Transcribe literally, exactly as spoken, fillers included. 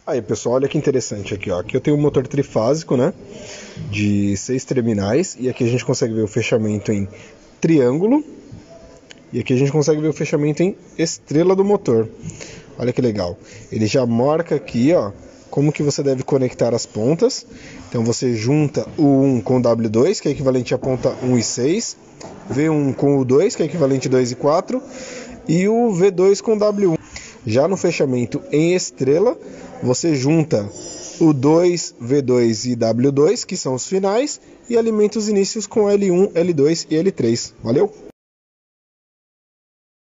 Aí pessoal, olha que interessante aqui, ó. Aqui eu tenho um motor trifásico, né, de seis terminais, e aqui a gente consegue ver o fechamento em triângulo, e aqui a gente consegue ver o fechamento em estrela do motor. Olha que legal. Ele já marca aqui, ó, como que você deve conectar as pontas. Então você junta o um com o W dois, que é equivalente à ponta um e seis, V um com o dois, que é equivalente a dois e quatro, e o V dois com o W um. Já no fechamento em estrela, você junta o dois, V dois e W dois, que são os finais, e alimenta os inícios com L um, L dois e L três. Valeu?